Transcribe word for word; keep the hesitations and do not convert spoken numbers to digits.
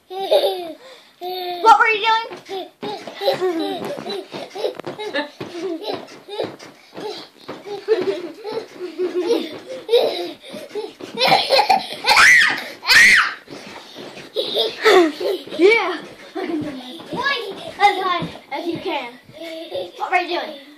What were you doing? Yeah. As high as you can. What were you doing?